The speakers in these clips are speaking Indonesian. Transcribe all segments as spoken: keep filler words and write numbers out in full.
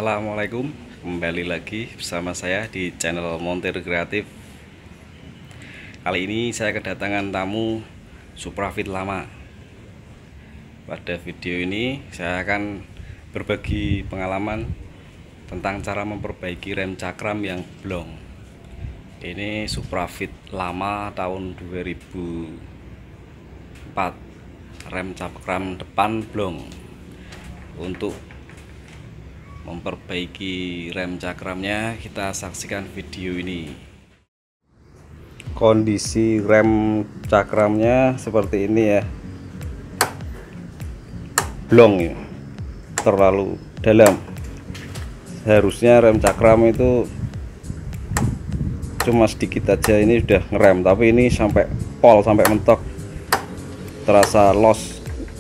Assalamualaikum, kembali lagi bersama saya di channel Montir Kreatif. Kali ini saya kedatangan tamu Suprafit lama. Pada video ini saya akan berbagi pengalaman tentang cara memperbaiki rem cakram yang blong. Ini Suprafit lama tahun dua ribu empat, rem cakram depan blong. Untuk memperbaiki rem cakramnya, kita saksikan video ini. Kondisi rem cakramnya seperti ini ya, blong ya, terlalu dalam. Harusnya rem cakram itu cuma sedikit aja, ini udah ngerem, tapi ini sampai pol, sampai mentok, terasa los.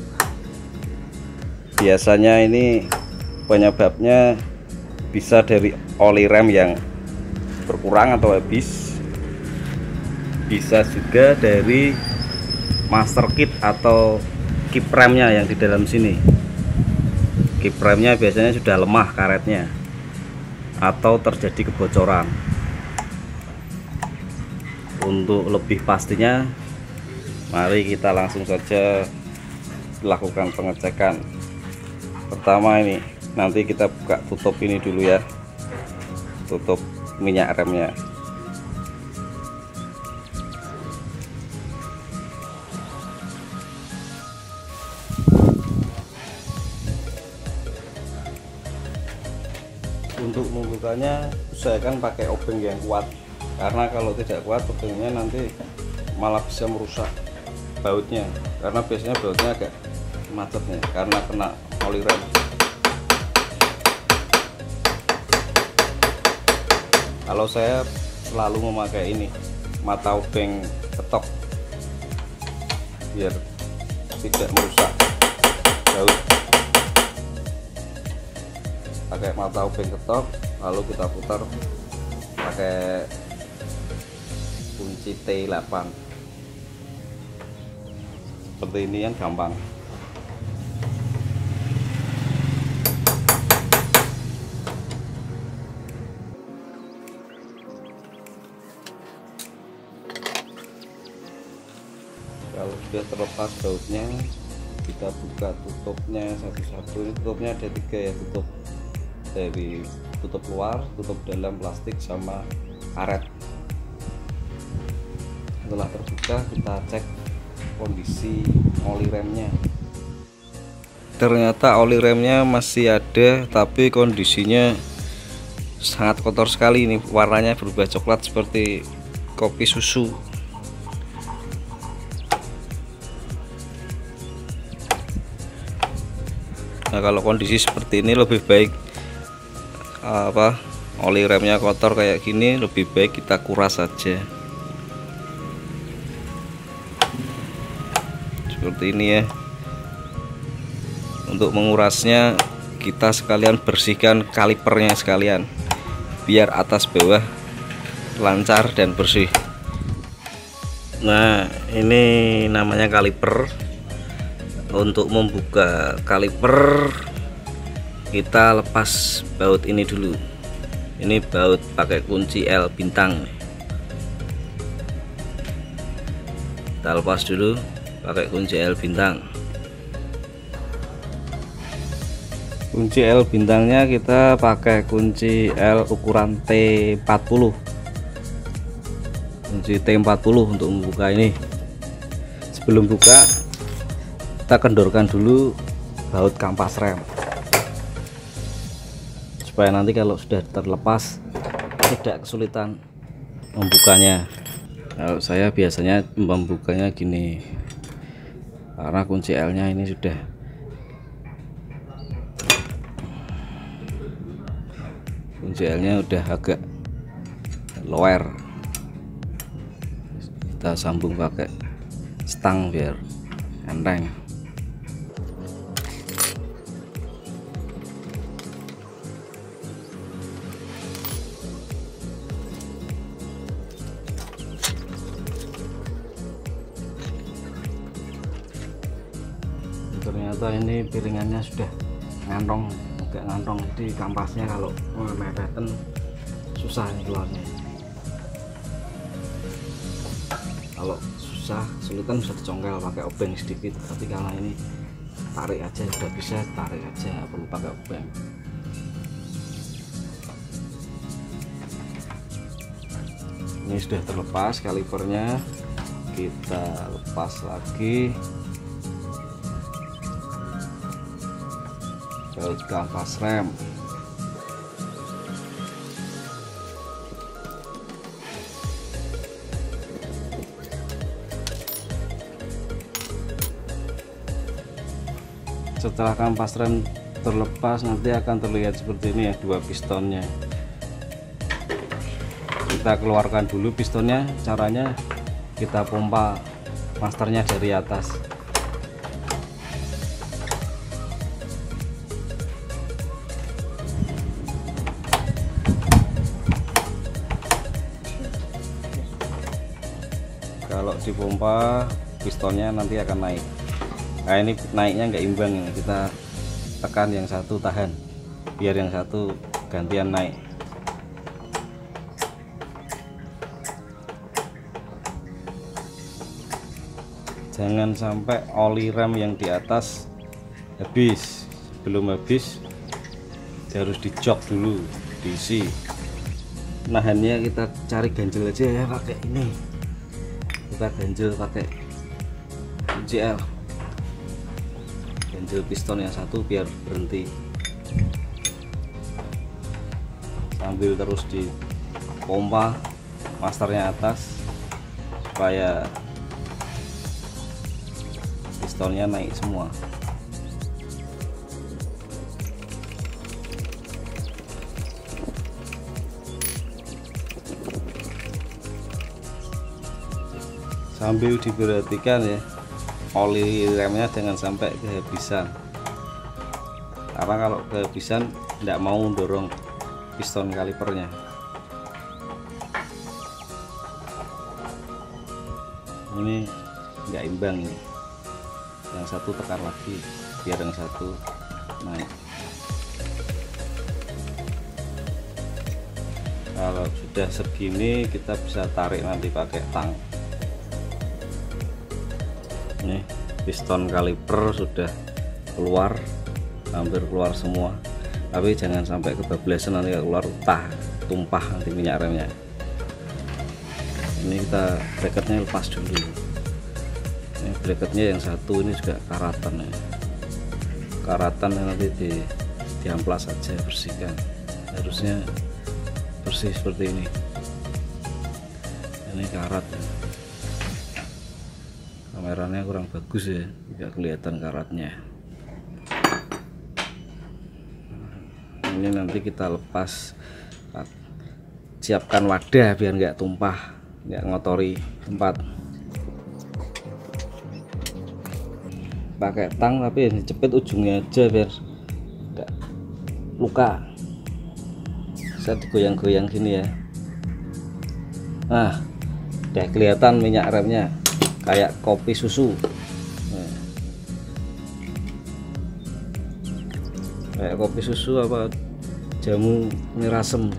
Biasanya ini penyebabnya bisa dari oli rem yang berkurang atau habis, bisa juga dari master kit atau kip remnya yang di dalam sini. Kip remnya biasanya sudah lemah karetnya atau terjadi kebocoran. Untuk lebih pastinya, mari kita langsung saja lakukan pengecekan. Pertama ini, nanti kita buka tutup ini dulu ya, tutup minyak remnya. Untuk membukanya usahakan pakai obeng yang kuat, karena kalau tidak kuat obengnya nanti malah bisa merusak bautnya, karena biasanya bautnya agak macet nih karena kena oli rem. Kalau saya selalu memakai ini, mata obeng ketok, biar tidak merusak baut. Pakai mata obeng ketok, lalu kita putar pakai kunci T delapan. Seperti ini yang gampang. Kalau sudah terlepas bautnya, kita buka tutupnya satu-satu. Ini tutupnya ada tiga ya, tutup dari tutup luar, tutup dalam plastik, sama karet. Setelah terbuka, kita cek kondisi oli remnya. Ternyata oli remnya masih ada, tapi kondisinya sangat kotor sekali. Ini warnanya berubah coklat seperti kopi susu. Nah, kalau kondisi seperti ini lebih baik apa oli remnya kotor kayak gini, lebih baik kita kuras saja seperti ini ya. Untuk mengurasnya, kita sekalian bersihkan kalipernya sekalian, biar atas bawah lancar dan bersih. Nah, ini namanya kaliper. Untuk membuka kaliper, kita lepas baut ini dulu. Ini baut pakai kunci L bintang. Kita lepas dulu pakai kunci L bintang. Kunci L bintangnya kita pakai kunci L ukuran T empat puluh. Kunci T empat puluh untuk membuka ini. Sebelum buka, kita kendorkan dulu baut kampas rem, supaya nanti kalau sudah terlepas tidak kesulitan membukanya. Kalau saya biasanya membukanya gini, karena kunci L nya ini sudah kunci L nya udah agak lower. Kita sambung pakai stang biar enteng. Ternyata ini piringannya sudah ngantong agak ngantong, jadi kampasnya kalau mepetan susah nih keluarnya. Kalau susah sulitan bisa dicongkel pakai obeng sedikit, tapi karena ini tarik aja udah bisa, tarik aja perlu pakai obeng. Ini sudah terlepas kalipernya, kita lepas lagi ke kampas rem. Setelah kampas rem terlepas, nanti akan terlihat seperti ini ya, dua pistonnya. Kita keluarkan dulu pistonnya. Caranya kita pompa masternya dari atas. Kalau dipompa pistonnya nanti akan naik. Nah ini naiknya nggak imbang, kita tekan yang satu tahan biar yang satu gantian naik. Jangan sampai oli rem yang di atas habis. Belum habis harus dijok dulu, diisi. Nahannya kita cari ganjel aja ya, pakai ini. Kita ganjel pakai J L. Ganjel piston yang satu biar berhenti. Sambil terus dipompa masternya atas supaya pistonnya naik semua. Sambil diperhatikan ya, oli remnya jangan sampai kehabisan, karena kalau kehabisan tidak mau dorong piston kalipernya. Ini nggak imbang nih, yang satu tekan lagi biar yang satu naik. Kalau sudah segini kita bisa tarik nanti pakai tang. Nih piston kaliper sudah keluar, hampir keluar semua, tapi jangan sampai kebablasan, nanti keluar utah tumpah nanti minyak remnya. Ini kita bracketnya lepas dulu. Ini bracketnya yang satu ini juga karatan ya, karatan nanti di diamplas saja, bersihkan, harusnya bersih seperti ini. Ini karat ya, kameranya kurang bagus ya, nggak kelihatan karatnya. Ini nanti kita lepas, siapkan wadah biar nggak tumpah, nggak ngotori tempat. Pakai tang tapi cepet ujungnya aja biar nggak luka. Bisa digoyang-goyang gini ya. Nah, udah kelihatan minyak remnya kayak kopi susu. Nah, kayak kopi susu apa jamu mirasem.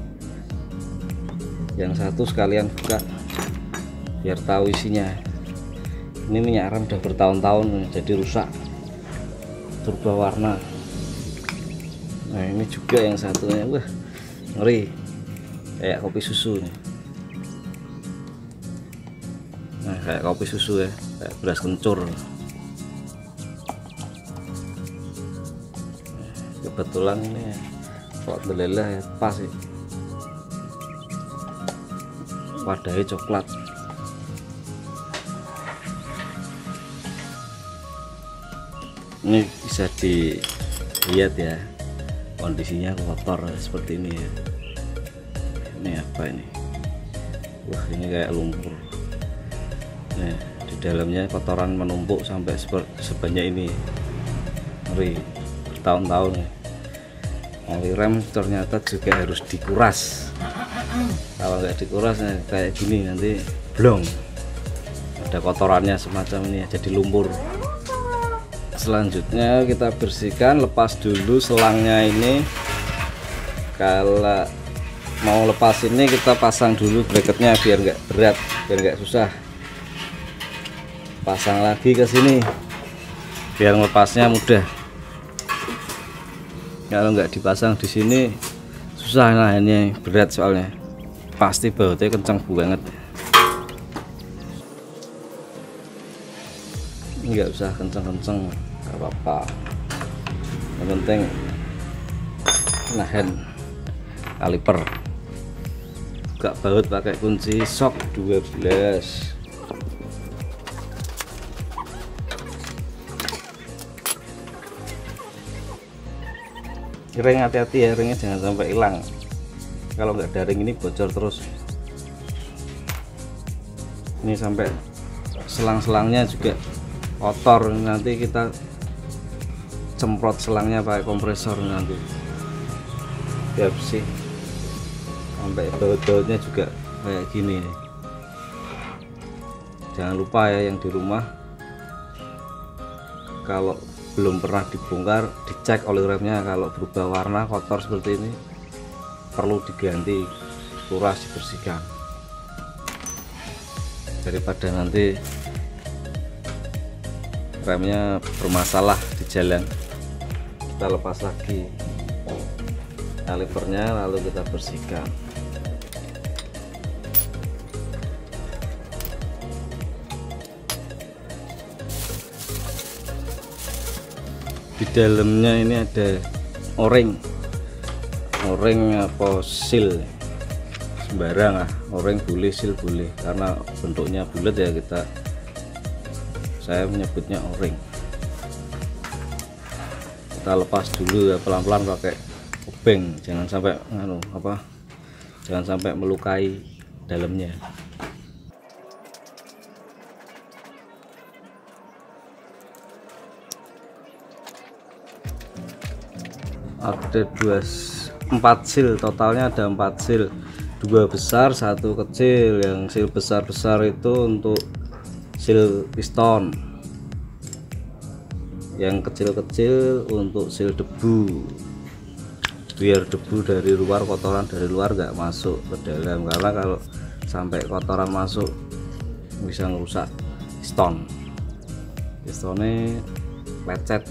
Yang satu sekalian buka biar tahu isinya. Ini minyak rem udah bertahun-tahun jadi rusak, berubah warna. Nah ini juga yang satunya, wah ngeri, kayak kopi susu nih. Nah kayak kopi susu ya, kayak beras kencur. Kebetulan ini alhamdulillah ya, pas sih, wadahnya coklat. Ini bisa dilihat ya, kondisinya kotor seperti ini ya. Ini apa ini? Wah ini kayak lumpur. Nah di dalamnya kotoran menumpuk sampai sebanyak ini. Ngeri, bertahun-tahun ya. Oli rem ternyata juga harus dikuras. Kalau nggak dikuras ya, kayak gini nanti blong. Ada kotorannya semacam ini jadi lumpur. Selanjutnya kita bersihkan, lepas dulu selangnya ini. Kalau mau lepas ini kita pasang dulu bracketnya biar nggak berat, biar nggak susah. Pasang lagi ke sini biar lepasnya mudah. Kalau nggak dipasang di sini susah, nah ini berat soalnya, pasti bautnya kencang banget. Nggak usah kenceng-kenceng, nggak apa-apa, yang penting nahan kaliper. Buka baut pakai kunci sok dua belas. Ring hati-hati ya, ringnya jangan sampai hilang. Kalau nggak ada ring ini bocor terus. Ini sampai selang-selangnya juga kotor, nanti kita semprot selangnya pakai kompresor nanti biar bersih. Sampai baut-bautnya juga kayak gini nih. Jangan lupa ya yang di rumah, kalau belum pernah dibongkar, dicek oli remnya. Kalau berubah warna kotor seperti ini perlu diganti, kuras, dibersihkan, daripada nanti remnya bermasalah di jalan. Kita lepas lagi kalipernya, lalu kita bersihkan. Di dalamnya ini ada o-ring, o-ring apa seal, sembarang ah, o-ring boleh, seal boleh, karena bentuknya bulat ya, kita saya menyebutnya o-ring. Kita lepas dulu ya pelan-pelan pakai obeng, jangan sampai nganu apa, jangan sampai melukai dalamnya. Ada dua empat seal, totalnya ada empat seal, dua besar satu kecil. Yang seal besar-besar itu untuk seal piston, yang kecil-kecil untuk seal debu, biar debu dari luar, kotoran dari luar nggak masuk ke dalam, karena kalau sampai kotoran masuk bisa merusak piston, pistonnya lecet,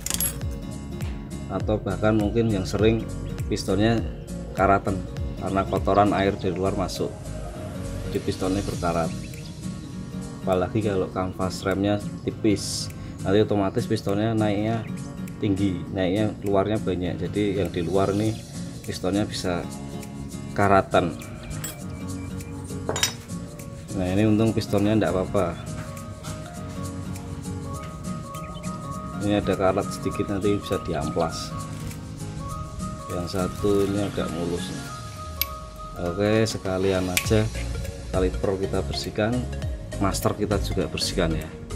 atau bahkan mungkin yang sering pistonnya karatan karena kotoran air dari luar masuk, jadi pistonnya berkarat. Apalagi kalau kanvas remnya tipis, nanti otomatis pistonnya naiknya tinggi, naiknya keluarnya banyak, jadi yang di luar nih pistonnya bisa karatan. Nah ini untung pistonnya enggak apa-apa, ini ada karat sedikit, nanti bisa diamplas. Yang satu ini agak mulus. Oke, sekalian aja kaliper kita bersihkan, master kita juga bersihkan ya.